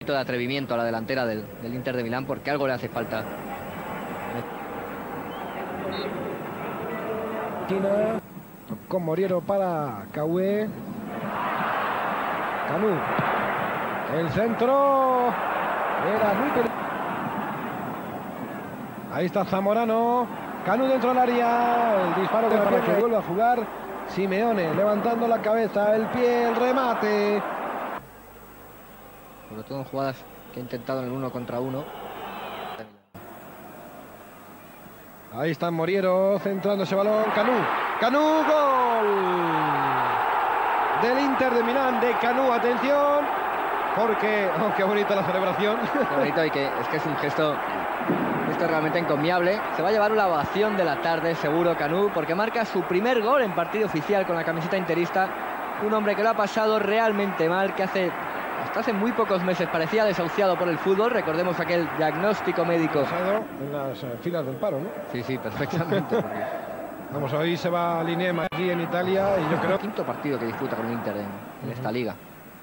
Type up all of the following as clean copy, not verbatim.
De atrevimiento a la delantera del Inter de Milán, porque algo le hace falta. Con Moriero para Cahué. Canú. El centro. Era muy peligroso. Ahí está Zamorano. Canú dentro del área. El disparo para que vuelva a jugar Simeone. Levantando la cabeza, el pie, el remate. Sobre todo en jugadas que ha intentado en el 1 contra 1. Ahí está Moriero centrando ese balón. Canú. Canú, gol del Inter de Milán, de Canú. Atención, porque qué bonita la celebración. Qué bonito, y que es un gesto realmente encomiable. Se va a llevar una ovación de la tarde seguro Canú, porque marca su primer gol en partido oficial con la camiseta interista. Un hombre que lo ha pasado realmente mal, que hasta hace muy pocos meses parecía desahuciado por el fútbol. Recordemos aquel diagnóstico médico. En las filas del paro, ¿no? Sí, perfectamente. Porque... Vamos, hoy se va a Linema aquí en Italia y yo creo... El quinto partido que disputa con el Inter en esta liga.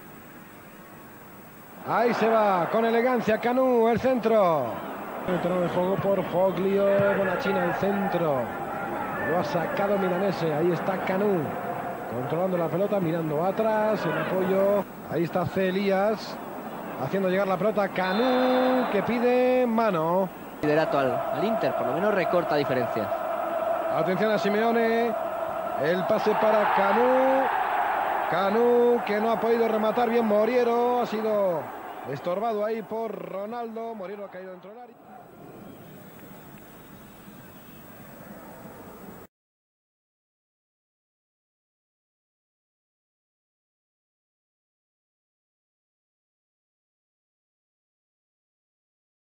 Ahí se va con elegancia Canú, el centro. El terreno de juego por Foglio. Bonachina, el centro. Lo ha sacado Milanese. Ahí está Canú. Controlando la pelota, mirando atrás, el apoyo. Ahí está Elías haciendo llegar la pelota a Canú, que pide mano. Liderato al Inter, por lo menos recorta diferencias. Atención a Simeone. El pase para Canú. Canú, que no ha podido rematar bien Moriero. Ha sido estorbado ahí por Ronaldo. Moriero ha caído dentro del área.